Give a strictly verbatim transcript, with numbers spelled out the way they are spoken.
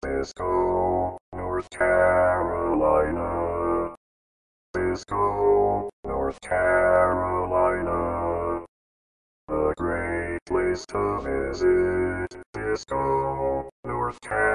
Biscoe, North Carolina. Biscoe, North Carolina. A great place to visit. Biscoe, North Carolina.